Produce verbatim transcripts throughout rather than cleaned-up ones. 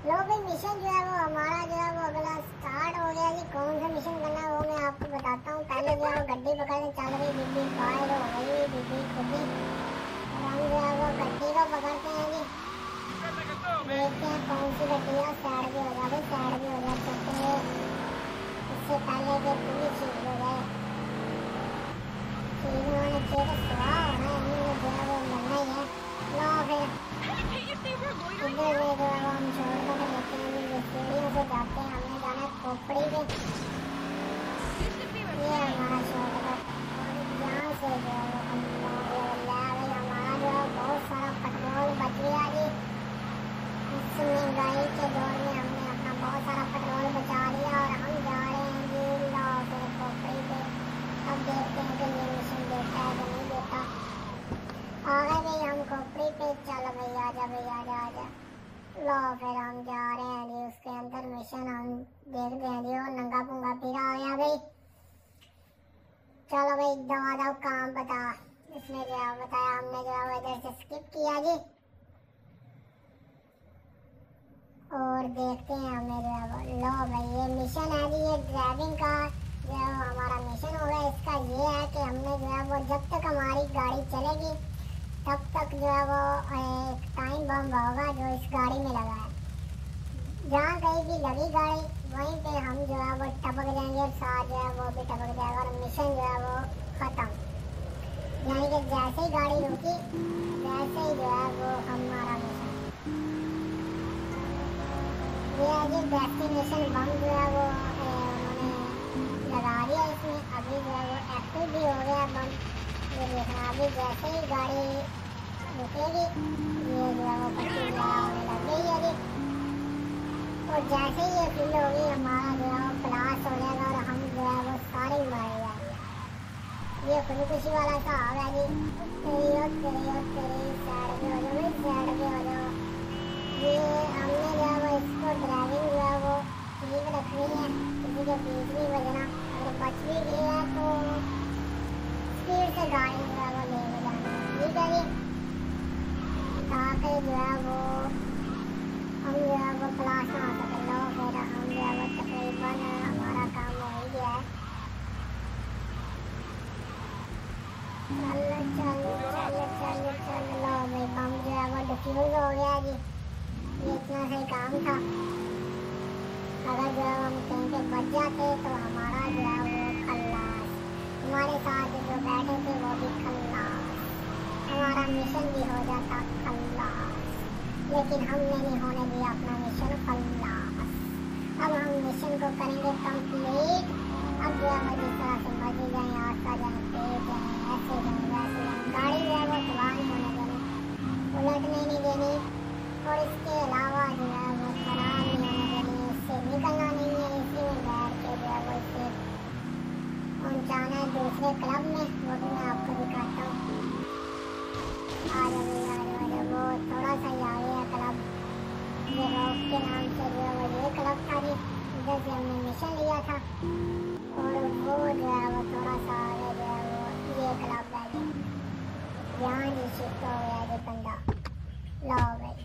लो भाई मिशन जो है वो हमारा जो है वो अगला स्टार्ट हो गया जी। कौन सा मिशन करना है वो मैं आपको बताता हूँ। पहले जो है वो गड्डी पकड़ने चल रही, बीबी फायर हो गई, बीबी खुदी। और हम जो है वो गड्डी को पकड़ते हैं जी। देखते हैं कौन सी गड्डी है। साइड भी हो जाए, साइड भी हो जाए सकते, इससे पहले कि पूरी चीज हो जाए। चीज होने चाहिए तो सुहा होना है, हमें जो है वो मिलना ही है। लो फिर इधर जो है वो हम छोड़ कर लेते हैं, सीढ़ियों से जाते हैं। हमने जाना है खोपड़ी पे, ये हमारा शॉर्टकट। और यहाँ से जो है वो हम भाई हमारा जो है बहुत सारा पेट्रोल बच गया जी। इस महंगाई के दौर में हमने अपना बहुत सारा पेट्रोल बचा लिया और हम जा रहे हैं जी लो फिर खोपड़ी पे। अब देखते हैं कि ये मिशन देता है कि नहीं देता। आ गए भाई हम खोपड़ी पे। चलो भाई आजा भाई आजा आजा। लो फिर हम जा रहे हैं जी उसके अंदर मिशन हम देखते हैं जी। वो नंगा पुंगा फिरा आ गया भाई। चलो भाई दवा दो काम बता। इसने जो है बताया, हमने जो है इधर से स्किप किया जी। और देखते हैं हमें जो है लो भाई ये मिशन है जी, ये ड्राइविंग का जो है हमारा मिशन होगा। इसका ये है कि हमने जो है वो जब तक हमारी गाड़ी चलेगी तब तक जो है वो एक टाइम बम होगा जो इस गाड़ी में लगा है। जहाँ कहीं भी लगी गाड़ी वहीं पे हम जो है वो टपक जाएंगे और साथ जो है वो भी टपक जाएगा और मिशन जो है वो खत्म। यानी कि जैसे ही गाड़ी रुकी वैसे ही जो है वो हमारा मिशन ये है जी। डेस्टिनेशन बम जो है वो उन्होंने लगा दिया इसमें। अभी जो है वो एक्टिव भी हो गया बम। ये देखना अभी जैसे ही गाड़ी रुकेगी ये जो है वो पट्टी होने लग गई है जी। और जैसे ही ये फील होगी हमारा जो है वो ब्लास्ट हो जाएगा और हम जो है वो सारे ही मारे जाएंगे। ये खुदकुशी वाला सा आ गया जी। तेरी और तेरी और तेरी साइड पे हो जाओ भाई, साइड पे हो जाओ। ये हमने जो है वो इसको ड्राइविंग जो है वो ठीक रखनी है, किसी के बीच भी बजना। अगर बच भी गई है तो स्पीड से गाड़ी जो है वो ले जाना ठीक है जी, ताकि जो है वो हम जो है वो क्लास ना आ सके। लो फिर हम जो है वो तकरीबन हमारा काम हो ही गया है। चल चल चल चल चल लो भाई बम जो है वो डिफ्यूज हो गया जी। ये इतना सही काम था। अगर जो है हम कहीं पे बच जाते तो हमारा जो है वो खल्लास, हमारे साथ जो बैठे थे वो भी खल्लास, हमारा मिशन भी हो जाता खल्लास। लेकिन हमने नहीं होने दिया अपना मिशन खल्लास। अब हम मिशन को करेंगे कंप्लीट। अब जो है वो जिस तरह से मर्जी जाए, आस्था जाए, तेज जाए, ऐसे जाए वैसे जाए, गाड़ी जो है वो तबाह नहीं होने देनी, उलटने नहीं देनी। और इसके अलावा जो है वो खराब नहीं होने देनी, इससे निकलना नहीं है। इसी में बैठ के जो है वो इससे पहुँचाना है दूसरे क्लब में, वो भी मैं आपको दिखाता हूँ। आ जाओ आ जाओ, वो थोड़ा सा ही आगे है क्लब, ये रॉक के नाम से जो है वो ये क्लब था जी। इधर से हमने मिशन लिया था और वो जो है वो थोड़ा सा आगे जो है वो ये क्लब है जी। यहाँ जी शिफ्ट हो गया जी बंदा। लो भाई,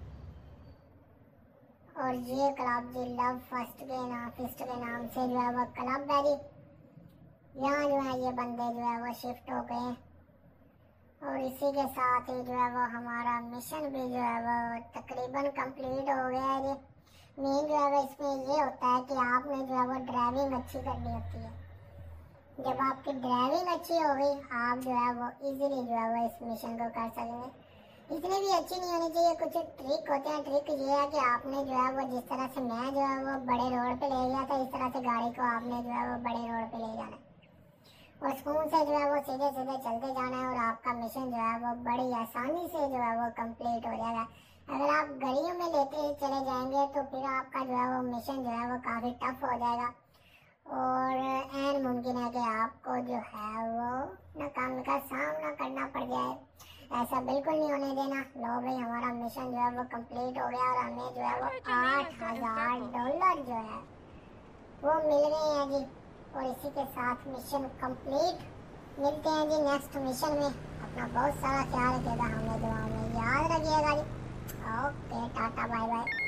और ये क्लब जी लव फर्स्ट के नाम फिस्ट के नाम से जो है वो क्लब है जी। यहाँ जो है ये बंदे जो है वो शिफ्ट हो गए और इसी के साथ ही जो है वो हमारा मिशन भी जो है वो तकरीबन कंप्लीट हो गया है जी। मेन जो है वो इसमें ये होता है कि आपने जो है वो ड्राइविंग अच्छी करनी होती है। जब आपकी ड्राइविंग अच्छी हो गई आप जो है वो इजीली जो है वो इस मिशन को कर सकेंगे। इतनी भी अच्छी नहीं होनी चाहिए, कुछ ट्रिक होते हैं। ट्रिक ये है कि आपने जो है वो जिस तरह से मैं जो है वो बड़े रोड पे ले गया था, इस तरह से गाड़ी को आपने जो है वो बड़े रोड पे ले जाना है और स्पून से जो है वो सीधे सीधे चलते जाना है और आपका मिशन जो है वो बड़ी आसानी से जो है वो कंप्लीट हो जाएगा। अगर आप गलियों में लेते चले जाएंगे तो फिर आपका जो है वो मिशन जो है वो काफ़ी टफ हो जाएगा और एन मुमकिन है कि आपको जो है वो नाकामी का सामना करना पड़ जाए। ऐसा बिल्कुल नहीं होने देना। लो भाई हमारा मिशन जो है वो कंप्लीट हो गया और हमें जो है वो आठ हजार डॉलर जो है वो मिल गए हैं जी। और इसी के साथ मिशन कंप्लीट। मिलते हैं जी नेक्स्ट मिशन में। अपना बहुत सारा ख्याल रखिएगा, हमें दुआ में याद रखिएगा जी। Okay tata bye bye.